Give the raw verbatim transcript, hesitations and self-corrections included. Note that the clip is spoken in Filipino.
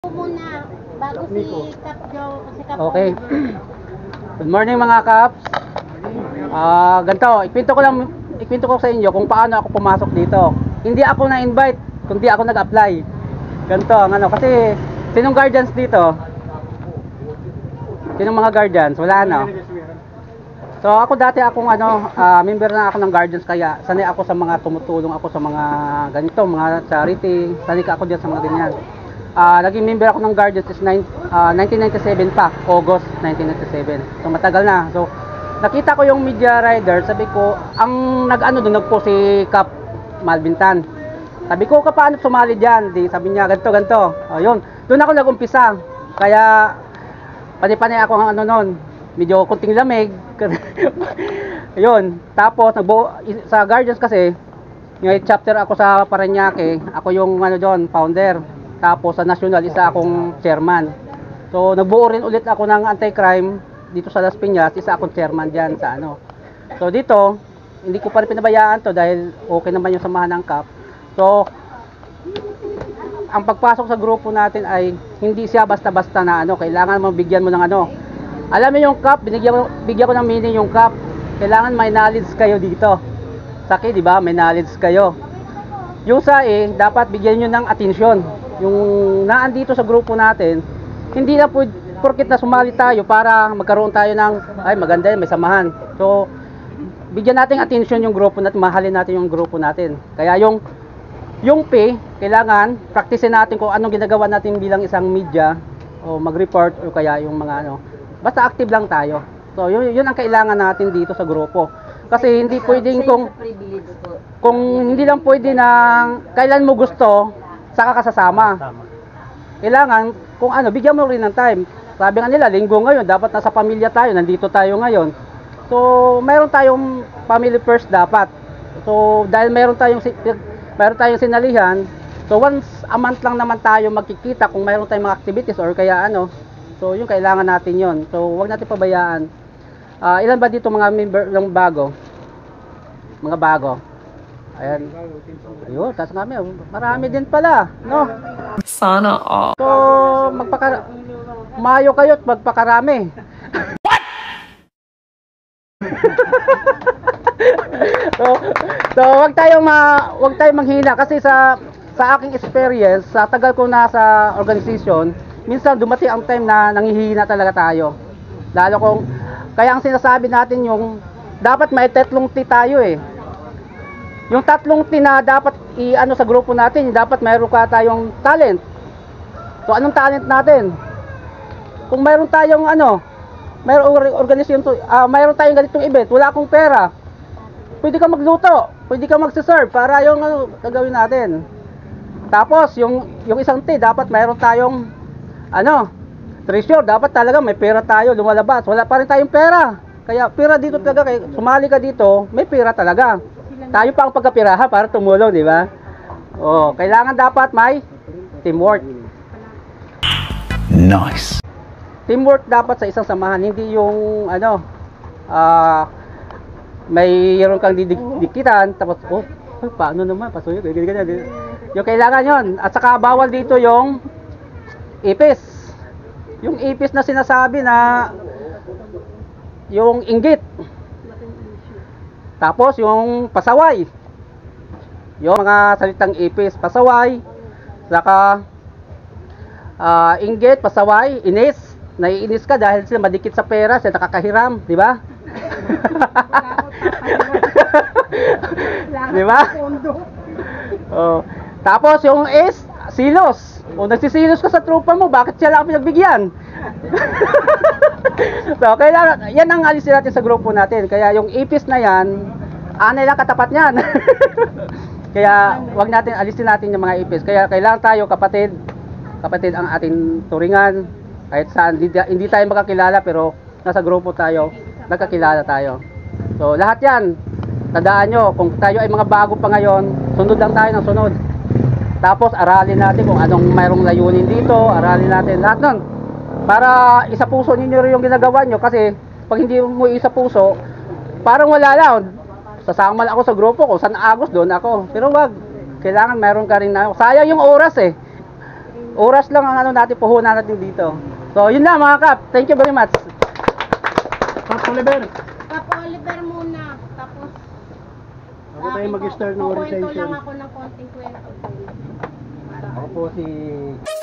Muna bago si Kap Joe, si Kap Okay. Oliver. Good morning mga Kaps. Ah, ganito, ikwento ko lang, ikwento ko sa inyo kung paano ako pumasok dito. Hindi ako na-invite, kundi ako nag-apply. Ganito, ang ano, kasi sinong guardians dito? Sinong mga guardians? Wala na. So ako dati akong ano, ah, member na ako ng guardians, kaya sanay ako sa mga tumutulong ako sa mga ganito, mga charity. Sanay ako diyan sa mga ganyan. Ah, naging member ako ng Guardians is nine, ah, nineteen ninety-seven pa, August nineteen ninety-seven. So matagal na. So nakita ko yung media rider, sabi ko, ang nag-ano doon nagpo si Kap Malbintan. Sabi ko, paano sumali diyan? Di sabi niya ganto ganto. Oh, yun. Doon ako nag-umpisa. Kaya panay-panay ako ng ano noon. Medyo kunting lamig. Yun. Tapos nagbuo sa Guardians kasi, may chapter ako sa Parañaque. Ako yung ano doon, founder. Tapos sa national, isa akong chairman. So nagbuo rin ulit ako ng anti-crime dito sa Las Piñas, isa akong chairman diyan sa ano. So dito, hindi ko pa rin pinabayaan to dahil okay naman yung samahan ng Kap. So ang pagpasok sa grupo natin ay hindi siya basta-basta na ano, kailangan mabigyan mo ng ano. Alam mo yung Kap, binigyan ko bigyan ko ng meaning yung Kap. Kailangan may knowledge kayo dito. Saki, di ba? May knowledge kayo. Yung sa eh, dapat bigyan niyo ng atensyon. Yung naandito sa grupo natin, hindi na po porkit na sumali tayo para magkaroon tayo ng ay maganda yun, may samahan. So bigyan natin attention yung grupo natin, mahalin natin yung grupo natin. Kaya yung yung pay, kailangan practicein natin kung anong ginagawa natin bilang isang media o mag-report o kaya yung mga ano. Basta active lang tayo. So yun, yun ang kailangan natin dito sa grupo. Kasi hindi pwedeng kung kung hindi lang pwede na kailan mo gusto saka ka sasama. Kailangan, kung ano, bigyan mo rin ng time. Sabi nga nila, linggo ngayon, dapat nasa pamilya tayo, nandito tayo ngayon. So, mayroon tayong family first dapat. So, dahil mayroon tayong, mayroon tayong sinalihan, so once a month lang naman tayo magkikita kung mayroon tayong mga activities or kaya ano. So, yung kailangan natin yon. So, wag natin pabayaan. Uh, ilan ba dito mga member ng bago? Mga bago. Ayan. Ayun, tas kami, marami din pala, no? Sana all. So, magpaka mayo kayo at magpakarami. What? so, so wag tayong ma wag tayong manghina kasi sa sa aking experience, sa tagal ko na sa organization, minsan dumating ang time na nanghihina talaga tayo. Lalo kung kaya ang sinasabi natin yung dapat may tatlong T tayo eh. Yung tatlong T na dapat i-ano sa grupo natin, dapat mayroon ka tayong talent. So anong talent natin? Kung mayroon tayong ano, mayroong organisasyon to, uh, mayroon tayong ganitong event, wala akong pera. Pwede ka magluto, pwede ka magse-serve para yung ano gagawin natin. Tapos yung yung isang T, dapat mayroon tayong ano, treasure, dapat talaga may pera tayo lumalabas. Wala pa rin tayong pera. Kaya pera dito talaga, kaya sumali ka dito, may pera talaga. Tayo pa ang pagkapirahan para tumulong, di ba? Oh, kailangan dapat may teamwork. Nice. Teamwork dapat sa isang samahan, hindi yung ano, ah, uh, mayroon kang didikitan, tapos oh, paano naman, pasuyo, ganyan, ganyan. Yung kailangan yon. At saka bawal dito yung ipis. Yung ipis na sinasabi na yung inggit. Tapos yung pasaway. Yung mga salitang ipis, pasaway, saka uh, inggit, pasaway, inis. Naiinis ka dahil sila madikit sa pera, sila nakakahiram, di ba? Di ba? Oh. Tapos yung is, silos. O nagsisilos ka sa tropa mo, bakit siya lang pinagbigyan? So, kailangan, yan ang alisin natin sa grupo natin. Kaya yung ipis na yan, anay lang katapat niyan. Kaya, wag natin, alisin natin yung mga ipis. Kaya, kailangan tayo, kapatid, kapatid ang ating turingan. Kahit saan, hindi, hindi tayo makakilala, pero nasa grupo tayo, nagkakilala tayo. So, lahat yan, tandaan nyo, kung tayo ay mga bago pa ngayon, sunod lang tayo ng sunod. Tapos, aralin natin kung anong mayroong layunin dito, aralin natin lahat nun. Para isa puso ninyo rin yung ginagawa nyo, kasi pag hindi mo isa puso, parang wala lang. Sasama lang ako sa grupo ko, San Agos doon ako. Pero wag, kailangan mayroon ka rin na, sayang yung oras eh. Oras lang ang ano natin, puhunan natin dito. So, yun lang mga kap. Thank you very much. Kap Oliver, Kap Oliver muna. Tapos, ako tayo mag-start ng kukwento orientation. lang ako ng konting kwento. Para Ako po si